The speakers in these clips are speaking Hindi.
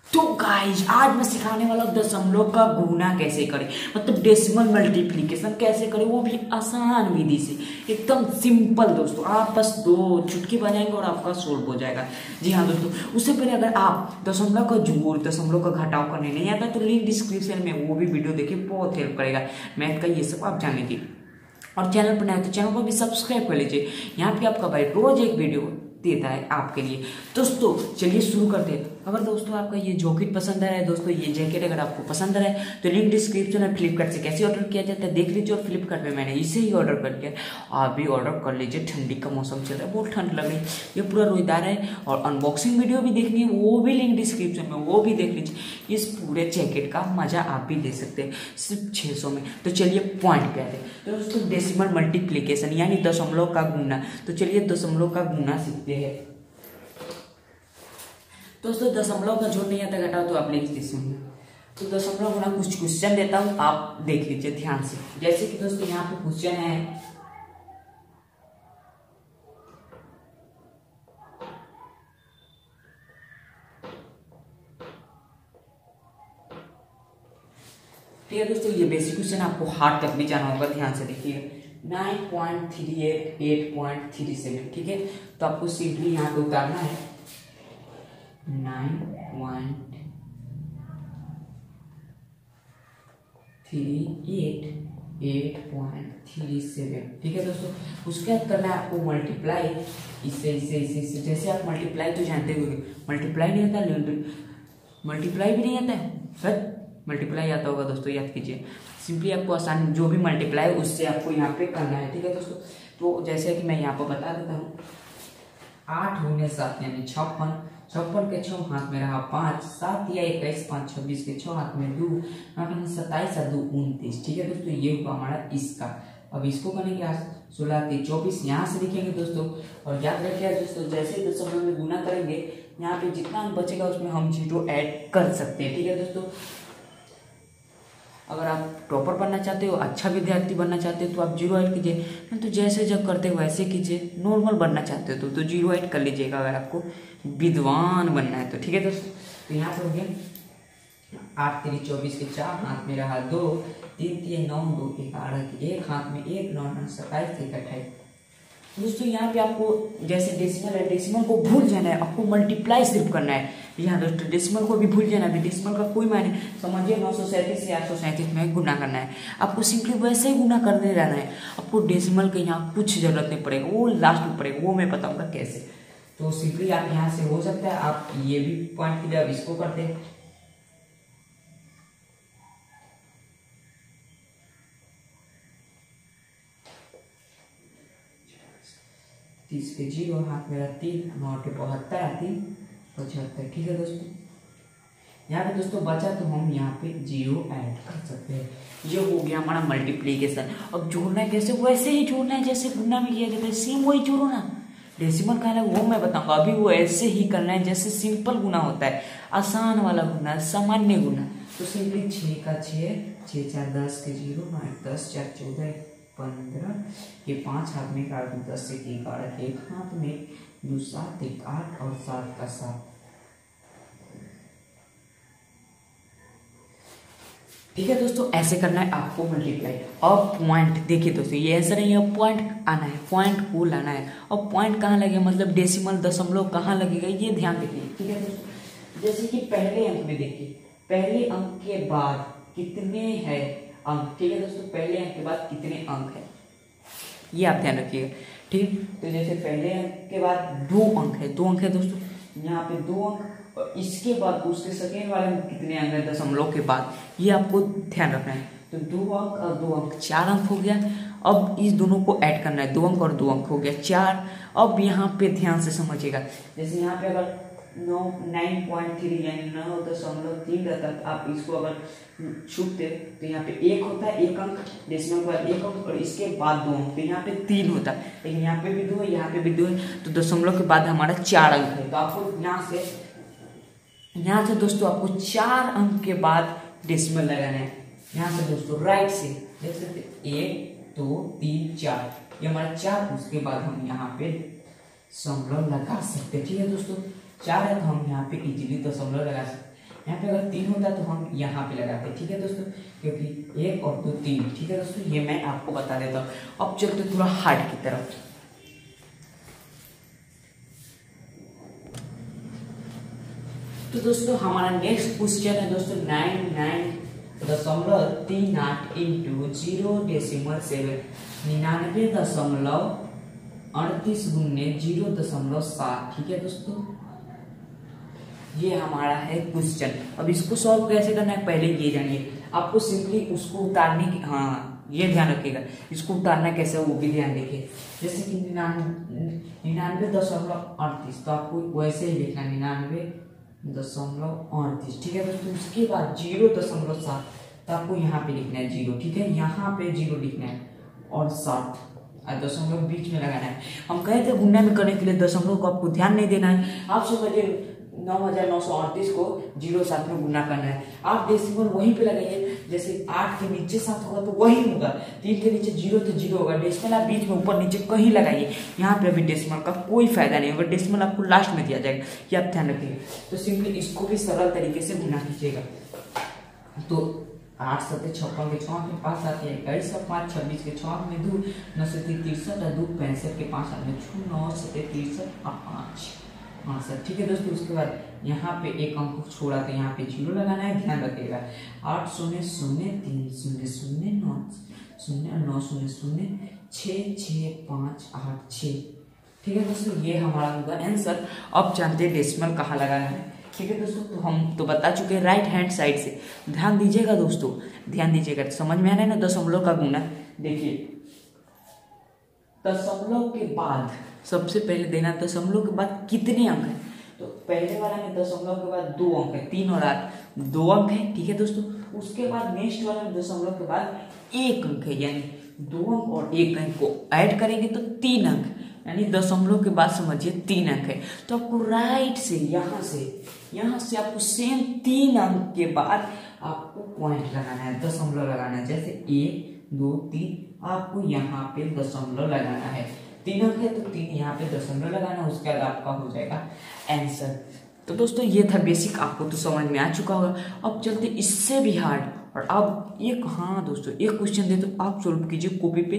तो गाइस आज मैं सिखाने वाला हूँ दशमलव का गुणा कैसे करें, मतलब डेसिमल मल्टीप्लिकेशन कैसे करें, वो भी आसान विधि से, एकदम सिंपल। दोस्तों आप बस 2 चुटकी बजाएंगे और आपका सोल्व हो जाएगा। जी हाँ दोस्तों, उससे पहले अगर आप दशमलव का जोड़ दशमलव का घटाव करने नहीं आता तो लिंक डिस्क्रिप्शन में वो भी वीडियो देखिए, बहुत हेल्प करेगा मैथ का, ये सब आप जान लीजिए। और चैनल पर नए तो चैनल को भी सब्सक्राइब कर लीजिए। यहाँ पे आपका भाई रोज एक वीडियो देता है आपके लिए। दोस्तों चलिए शुरू करते हैं। अगर दोस्तों आपका ये जैकेट पसंद आ रहा है, दोस्तों ये जैकेट अगर आपको पसंद आ रहा है तो लिंक डिस्क्रिप्शन में फ्लिपकार्ट से कैसे ऑर्डर किया जाता है देख लीजिए। और फ्लिपकार्ट में मैंने इसे ही ऑर्डर कर लिया, आप भी ऑर्डर कर लीजिए। ठंडी का मौसम चल रहा है, बहुत ठंड लग रही है, ये पूरा रोईदार है। और अनबॉक्सिंग वीडियो भी देखनी है, वो भी लिंक डिस्क्रिप्शन में, वो भी देख लीजिए। इस पूरे जैकेट का मजा आप भी ले सकते हैं सिर्फ 600 में। तो चलिए पॉइंट पे आते हैं। तो दोस्तों डेसिमल मल्टीप्लिकेशन यानी दशमलव का गुना, तो चलिए दशमलव का गुना सीखते हैं। दोस्तों दशमलव का जोड़ नहीं आता घटाओ तो आप लिख दीजिए। तो दशमलव गुना कुछ क्वेश्चन देता हूं, आप देख लीजिए ध्यान से। जैसे कि दोस्तों यहाँ पे क्वेश्चन है, ठीक है दोस्तों, ये बेसिक क्वेश्चन आपको हार्ड तक भी जाना होगा, ध्यान से देखिए। 9.38 8.37, ठीक है। तो आपको सिंपली यहाँ पे उतारना है 9.38 8.37, ठीक है दोस्तों। उसके बाद करना है आपको मल्टीप्लाई इससे। जैसे आप मल्टीप्लाई तो जानते हुए, मल्टीप्लाई नहीं आता, मल्टीप्लाई भी नहीं आता है सर, मल्टीप्लाई आता होगा दोस्तों, याद कीजिए। सिंपली आपको आसान जो भी मल्टीप्लाई उससे आपको यहाँ पे करना है, ठीक है दोस्तों। तो जैसे कि मैं यहाँ पर बता देता हूँ, 8 गुने 7 यानी 56, 56 के 6 हाथ में रहा 5, 7 या 21 5 26 के 6 हाथ में 2, 8 27 और 2 29, ठीक है दोस्तों। ये हुआ हमारा इसका। अब इसको करेंगे 16 3 24, यहाँ से लिखेंगे दोस्तों। और याद रखिए दोस्तों, जैसे दशमलव में गुना करेंगे यहाँ पे जितना अंक बचेगा उसमें हम 0 ऐड कर सकते हैं, ठीक है दोस्तों। अगर आप टॉपर बनना चाहते हो, अच्छा विद्यार्थी बनना चाहते हो तो आप 0 ऐड कीजिए, नहीं तो जैसे जब करते हो वैसे कीजिए। नॉर्मल बनना चाहते हो तो 0 ऐड कर लीजिएगा अगर आपको विद्वान बनना है तो, ठीक है दोस्तों। तो यहाँ पे हो गया 8 3 24 के 4 हाथ में रहा 2, 3 3 9 2 11 के 1 हाथ में 1 9 9 27 1 28। दोस्तों यहाँ पे आपको जैसे डेसिमल है, डेसिमल को भूल जाना है, आपको मल्टीप्लाई सिर्फ करना है। यहाँ दोस्तों डेसिमल को भी भूल जाना है, डेसिमल का कोई मायने समझिए 937 से 837 में गुना करना है। आपको सिंपली वैसे ही गुना करते रहना है, आपको डेसिमल के यहाँ कुछ जरूरत नहीं पड़ेगा, वो लास्ट में पड़ेगा, वो मैं बताऊंगा कैसे। तो सिंपली आप यहाँ से हो सकता है आप ये भी पॉइंट कीजिए, अब इसको करते हैं। तीस के 0 हाथ मेरा 3, 9 के 72 3 75, ठीक है दोस्तों। यहाँ पे दोस्तों बचा तो हम यहाँ पे 0 ऐड कर सकते हैं। ये हो गया हमारा मल्टीप्लीकेशन। अब जोड़ना है कैसे, वैसे ही जोड़ना है जैसे गुना में किया जाता है, सेम वही जोड़ो ना। डेसिमल का है वो मैं बताऊंगा, अभी वो ऐसे ही करना है जैसे सिंपल गुना होता है, आसान वाला गुना, सामान्य गुना। तो सिंपली 6 का 6, 6 4 10 के 0, 9 10 4 14 15, ये 5 हाथ में 10 से 11, 1 हाथ में 2 7 1 8 और 7 का 7, ठीक है दोस्तों। ऐसे करना है आपको मल्टीप्लाई। अब पॉइंट देखिए दोस्तों, ये ऐसा नहीं है, पॉइंट आना है, पॉइंट को लाना है। अब पॉइंट कहाँ लगेगा, मतलब डेसिमल दशमलव कहाँ लगेगा, ये ध्यान देखिए, ठीक है दोस्तों। जैसे कि पहले अंक में देखिए, पहले अंक के बाद कितने हैं अंक, ठीक है दोस्तों। पहले अंक के बाद कितने अंक है ये आप ध्यान रखिएगा, ठीक। तो जैसे पहले अंक के बाद 2 अंक है, 2 अंक है दोस्तों, यहाँ पे 2 अंक, और इसके बाद उसके सेकेंड वाले में कितने अंक है दशमलव के बाद, ये आपको ध्यान रखना है। तो 2 अंक और 2 अंक 4 अंक हो गया। अब इस दोनों को ऐड करना है, 2 अंक और 2 अंक हो गया 4। अब यहाँ पे ध्यान से समझिएगा, जैसे यहाँ पे अगर 9.3 यानी 9.3 रहता है, आप इसको अगर छूटते तो यहाँ पे 1 होता है, 1 अंक, डेसिमल के बाद 1 अंक और इसके बाद 2 अंक, तो यहाँ पे 3 होता है, लेकिन यहाँ पे भी 2 है, यहाँ पे भी 2 है, तो दशमलव के बाद हमारा 4 अंक है। तो आपको यहाँ से दोस्तों आपको 4 अंक के बाद डेसिमल लगाना है। यहाँ से दोस्तों राइट से देख सकते 1 2 3 4, ये हमारा 4, उसके बाद हम यहाँ पे दशमलव लगा सकते हैं, ठीक है दोस्तों। 4 है तो हम यहाँ पे इजीली दशमलव लगा सकते हैं। यहाँ पे अगर 3 होता तो हम यहाँ पे लगाते, ठीक है दोस्तों, क्योंकि 1 और 2 3, ठीक है दोस्तों, ये मैं आपको बता देता हूँ। अब चलते थोड़ा हार्ड की तरफ। तो दोस्तों हमारा नेक्स्ट क्वेश्चन है दोस्तों 99.38 इंटू 0.7, 99.38 गुने 0.7, ठीक है दोस्तों, ये हमारा है क्वेश्चन। अब इसको सॉल्व कैसे करना है पहले ये जानिए। आपको सिंपली उसको उतारने की, हाँ ये ध्यान रखिएगा, इसको उतारना कैसे वो भी ध्यान रखिए। जैसे कि 99.38, तो आपको वैसे ही लिखना 99.38, ठीक है दोस्तों। उसके बाद 0.7, तो आपको यहाँ पे लिखना है 0, ठीक है, यहाँ पे 0 लिखना है और 7 दशमलव बीच में लगाना है। हम कहे थे गुणा में करने के लिए दशमलव को आपको ध्यान नहीं देना है। आप समझिए 9938 को 0.7 में गुना करना है। आप डेसिमल वहीं पे लगाइए, जैसे 8 के नीचे 7 होगा तो वही होगा, 3 के नीचे 0 तो 0 होगा। डेसिमल आप बीच में ऊपर नीचे कहीं लगाइए, यहाँ पे अभी डेसिमल का कोई फायदा नहीं होगा, डेसिमल आपको लास्ट में दिया जाएगा, ये आप ध्यान रखिएगा। तो सिंपली इसको भी सरल तरीके से गुना कीजिएगा। तो 8 7 56 के 6 में 5 आते हैं, 21 और 5 26 के 6 में 2, 9 से 63 और 2 65 के 5 में 6, 9 से 63 और 5 62, ठीक है दोस्तों। उसके बाद यहाँ पे एक अंक छोड़ा तो यहाँ पे 0 लगाना है, ध्यान रखिएगा। 8 0 0 3 0 0 9 0 9 0 0 6 6 5 8 6, ठीक है दोस्तों, ये हमारा होगा आंसर। अब जानते हैं डेसिमल कहाँ लगाना है, ठीक है दोस्तों। तो हम तो बता चुके हैं राइट हैंड साइड से, ध्यान दीजिएगा दोस्तों, ध्यान दीजिएगा, समझ में आ रहा है ना दशमलव का गुना। देखिए दशमलव के बाद सबसे पहले देना, दशमलव के बाद कितने अंक हैं, तो पहले वाला में दशमलव के बाद 2 अंक है, 3 और 8 2 अंक है, ठीक है दोस्तों। उसके बाद नेक्स्ट वाला में दशमलव के बाद 1 अंक है, यानी 2 अंक और 1 अंक को ऐड करेंगे तो 3 अंक, यानी दशमलव के बाद समझिए 3 अंक है। तो आपको राइट से यहाँ से आपको सेम 3 अंक के बाद आपको पॉइंट लगाना है, दशमलव लगाना है। जैसे 1 2 3 आपको यहाँ पे दशमलव लगाना है, 3 अंक है तो 3 यहाँ पे दशमलव लगाना है, उसके बाद आपका हो जाएगा आंसर। तो दोस्तों ये था बेसिक, आपको तो समझ में आ चुका होगा। अब चलते इससे भी हार्ड, और अब एक, हाँ दोस्तों एक क्वेश्चन दे तो आप सोल्व कीजिए कॉपी पे,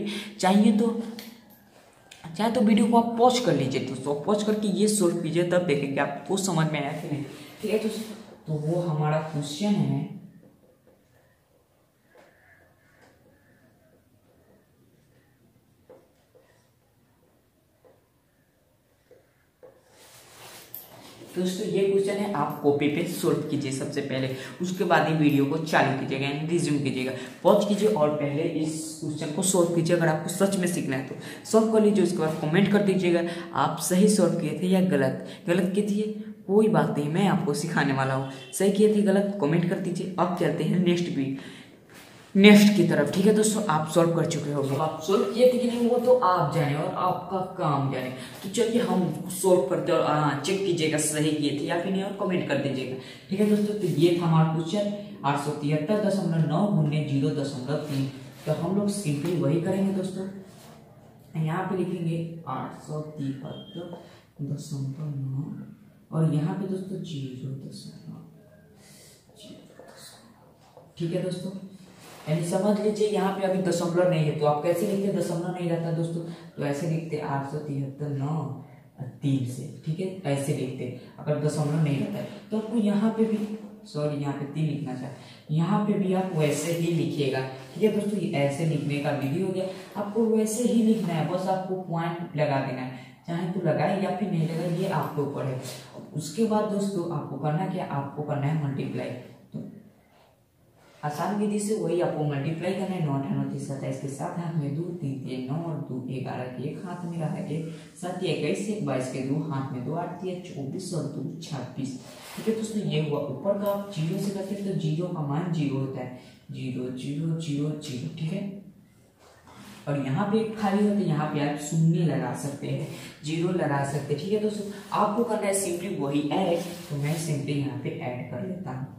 चाहे तो वीडियो को आप पॉज कर लीजिए दोस्तों, पॉज करके ये सोल्व कीजिए, तब देखेंगे आपको समझ में आया कि नहीं, ठीक है दोस्तों। तो वो हमारा क्वेश्चन है दोस्तों, ये क्वेश्चन है, आप कॉपी पे सोल्व कीजिए सबसे पहले, उसके बाद ही वीडियो को चालू कीजिएगा, यानी रिज्यूम कीजिएगा, पॉज कीजिए और पहले इस क्वेश्चन को सोल्व कीजिए। अगर आपको सच में सीखना है तो सोल्व कर लीजिए, उसके बाद कमेंट कर दीजिएगा आप सही सोल्व किए थे या गलत किए थे, कोई बात नहीं, मैं आपको सिखाने वाला हूँ। सही किए थे गलत कमेंट कर दीजिए। अब चलते हैं नेक्स्ट की तरफ, ठीक है दोस्तों। आप सॉल्व कर चुके होंगे, आप सॉल्व किए थे कि नहीं वो तो आप जाने और आपका काम जाने। तो चलिए हम सॉल्व करते हैं और चेक कीजिएगा सही किए थे या फिर नहीं, और कमेंट कर दीजिएगा, ठीक है दोस्तों। तो ये था हमारा क्वेश्चन 873.9 गुने 0.3। तो हम लोग सिंपली वही करेंगे दोस्तों, यहाँ पे लिखेंगे 873.9 और यहाँ पे दोस्तों 0.0, ठीक है दोस्तों। यानी समझ लीजिए यहाँ पे अभी दशमलव नहीं है, तो आप कैसे लिखते, दशमलव नहीं रहता दोस्तों, तो ऐसे लिखते 873.9 से, ठीक है, ऐसे लिखते अगर दशमलव नहीं रहता है। तो आपको यहाँ पे भी, सॉरी यहाँ पे 3 लिखना चाहिए, यहाँ पे भी आप वैसे ही लिखिएगा, ठीक है दोस्तों। ये ऐसे लिखने का विधि हो गया, आपको वैसे ही लिखना है, बस आपको पॉइंट लगा देना है, चाहे तो लगाए या फिर नहीं लगाए, ये आपके ऊपर है। उसके बाद दोस्तों आपको करना क्या, आपको करना है मल्टीप्लाई। तो आसान विधि से वही आपको मल्टीप्लाई करना है, 9 8 9 30 27 के 7 हाथ में 2 3 3 9 और 2 11 के 1 हाथ में रहा है 1 7 21 1 22 के 2 हाथ में 2 8 3 24 और 2 26, ठीक है दोस्तों। ये हुआ ऊपर का, आप 0 से करते हैं तो 0 का मान 0 होता है, 0 0 0 0, ठीक है। और यहाँ पे खाली होता है, यहाँ पे आप शून्य लगा सकते हैं, 0 लगा सकते हैं, ठीक है दोस्तों। आपको करना है सिंपली वही ऐड, तो मैं सिंपली यहाँ पे ऐड कर लेता हूँ।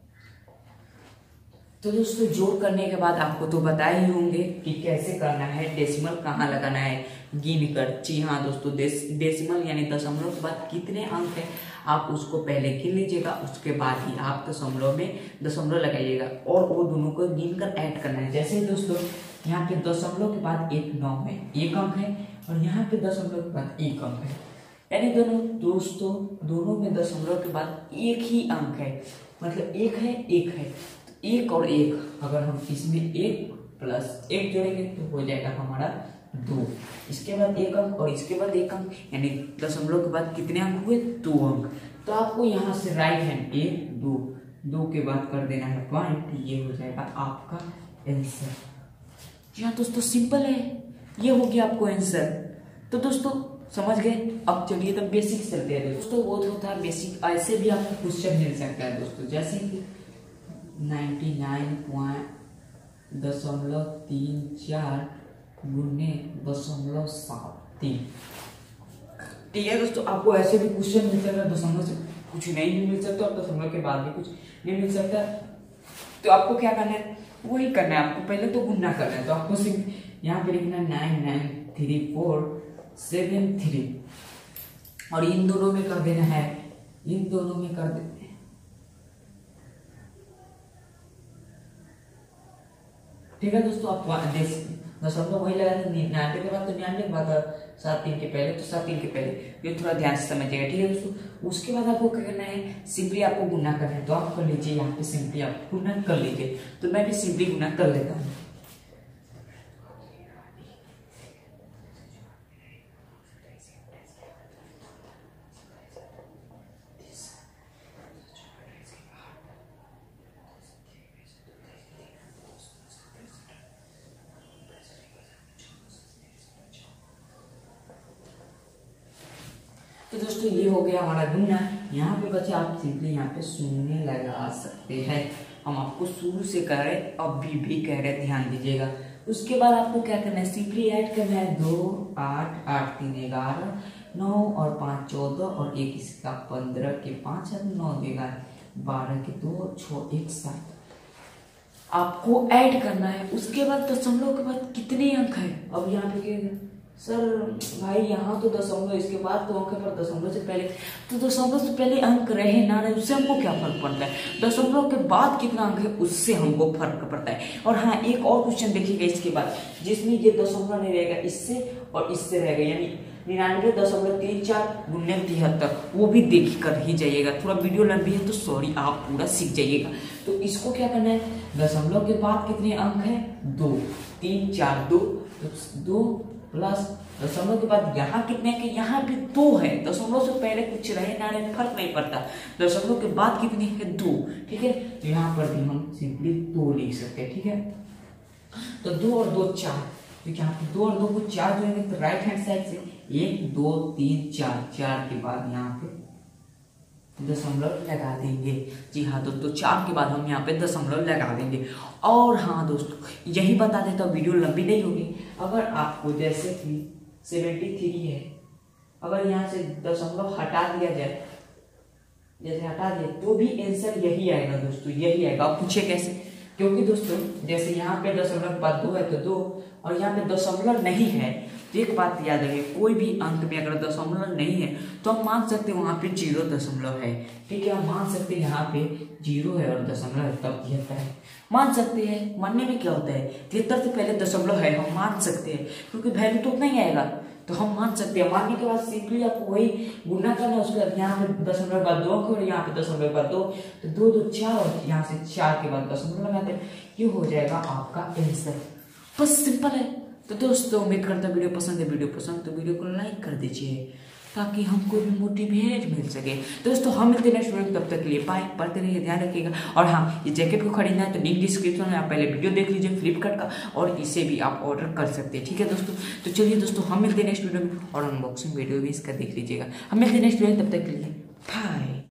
तो दोस्तों जोड़ करने के बाद आपको तो बताए ही होंगे कि कैसे करना है, डेसिमल कहाँ लगाना है गिन कर। जी हाँ दोस्तों, डेसिमल यानी दशमलव के बाद कितने अंक है आप उसको पहले गिन लीजिएगा, उसके बाद ही आप दशमलव में दशमलव लगाइएगा और वो दोनों को गिन कर ऐड करना है। जैसे दोस्तों यहाँ पे दशमलव के बाद एक 9 है, एक अंक है, और यहाँ पे दशमलव के बाद एक अंक है, यानी दोनों में दशमलव के बाद एक ही अंक है, मतलब एक है एक है, तो एक और एक, अगर हम इसमें एक प्लस एक जोड़ेंगे तो हो जाएगा हमारा 2, इसके बाद एक अंक और इसके बाद एक अंक, यानी दशमलव के बाद कितने अंक हुए? 2 अंक। तो आपको यहाँ से राइट हैंड 1 2 2 के बाद कर देना है पॉइंट, ये हो जाएगा आपका आंसर। जी हाँ दोस्तों, सिंपल है, ये हो गया आपको आंसर। तो दोस्तों समझ गए। अब चलिए तब बेसिक चलते हैं दोस्तों। वो होता है बेसिक, ऐसे भी आपको क्वेश्चन मिल सकता है दोस्तों, जैसे कि 99.34 गुने 0.73। ठीक है दोस्तों, आपको ऐसे भी क्वेश्चन मिल सकता है, दशमलव से कुछ नहीं भी मिल सकता और दशमलव के बाद भी कुछ नहीं मिल सकता। तो आपको क्या करना है, वही करना है, आपको पहले तो गुना करना है। तो आपको सिर्फ यहाँ पे लिखना है 99347 और इन दोनों में कर देना है, इन दोनों में कर देना है। ठीक है दोस्तों, आप दशमलव वही लगा दें, 99 के बाद तो 99 के बाद 73 के पहले तो 73 के पहले, ये थोड़ा ध्यान से समझिएगा। ठीक है दोस्तों, उसके बाद आपको क्या करना है, सिंपली आपको गुना करना है। तो आप कर लीजिए, यहाँ पे सिंपली आप गुना कर लीजिए। तो मैं भी सिंपली गुना कर लेता हूँ। तो दोस्तों ये हो गया हमारा गुना। यहाँ पे बच्चे आप सिंपली यहाँ पे शून्य लगा सकते हैं। हम आपको शुरू से कह रहे, अभी भी कह रहे, ध्यान दीजिएगा। उसके बाद आपको क्या करना है, सिंपली ऐड करना है 2 8 8 3 11 9 और 5 14 और 1 इसका 15 के 5 9 11 12 के 2 6 1 7 आपको ऐड करना है। उसके बाद दशमलव के बाद कितने अंक है, अब यहाँ पे क्या सर भाई, यहाँ तो दशमलव, इसके बाद तो अंक है, पर दशमलव से पहले, तो दशमलव से पहले अंक रहे ना रहे उससे हमको क्या फर्क पड़ता है, दशमलव के बाद कितना अंक है उससे हमको फर्क पड़ता है। और हाँ, एक और क्वेश्चन देखिएगा इसके बाद, जिसमें ये दशमलव नहीं रहेगा, इससे और इससे रहेगा, यानी 99.34 गुने 73, वो भी देख कर ही जाइएगा। थोड़ा वीडियो लंबी है तो सॉरी, आप पूरा सीख जाइएगा। तो इसको क्या करना है, दशमलव के बाद कितने अंक है, 2 3 4 2 प्लस दशमलव के बाद यहाँ कितने के, यहाँ भी 2 है, दशमलव से पहले कुछ रहे ना रहे फर्क नहीं पड़ता, दशमलव के बाद कितने है 2। ठीक है, तो यहाँ पर भी हम सिंपली 2 लिख सकते हैं। ठीक है, तो 2 और 2 4, तो यहाँ पे 2 और 2 को 4 जोड़ेंगे तो राइट हैंड साइड से 1 2 3 4 के बाद यहाँ पे दशमलव लगा देंगे। जी हाँ दोस्तों, 4 के बाद हम यहाँ पे दशमलव लगा देंगे। और हाँ दोस्तों, यही बता देता हूँ, वीडियो लंबी नहीं होगी। अगर आपको जैसे कि 73 है, अगर यहाँ से दशमलव हटा दिया जाए, जैसे हटा दिया तो भी आंसर यही आएगा दोस्तों, यही आएगा। आप पूछे कैसे, क्योंकि दोस्तों जैसे यहाँ पे दशमलव के बाद 2 है तो 2, और यहाँ पे दशमलव नहीं है। तो एक बात याद रखिए, कोई भी अंक में अगर दशमलव नहीं है तो हम मान सकते हैं वहां पे 0 दशमलव है। ठीक है, हम मान सकते हैं यहाँ पे 0 है और दशमलव है, तब 73 है, मान सकते हैं। मानने में क्या होता है, 73 से पहले दशमलव है, हम मान सकते हैं, क्योंकि वैल्यू तो उतना ही आएगा, तो हम मान सकते हैं। मानने के बाद सिंपली आपको वही गुना करना है। उसके बाद यहाँ पे दशमलव के बाद 2 और यहाँ पे दशमलव के बाद 2, तो 2 2 4 और यहाँ से 4 के बाद दशमलव लगाते हैं, ये हो जाएगा आपका आंसर। बस सिंपल है। तो दोस्तों उम्मीद करता हूँ वीडियो पसंद है, वीडियो पसंद तो वीडियो को लाइक कर दीजिए ताकि हमको भी मोटिवेट मिल सके। दोस्तों हम मिलते हैं नेक्स्ट वीडियो, तब तक के लिए बाय, पढ़ते रहिए, ध्यान रखिएगा। और हाँ, ये जैकेट को खरीदना है तो लिंक डिस्क्रिप्शन में, आप पहले वीडियो देख लीजिए फ्लिपकार्ट का, और इसे भी आप ऑर्डर कर सकते हैं। ठीक है दोस्तों, तो चलिए दोस्तों हम मिलते हैं नेक्स्ट वीडियो में, और अनबॉक्सिंग वीडियो भी इसका देख लीजिएगा। हम मिलते हैं नेक्स्ट वीडियो, तब तक के लिए बाय।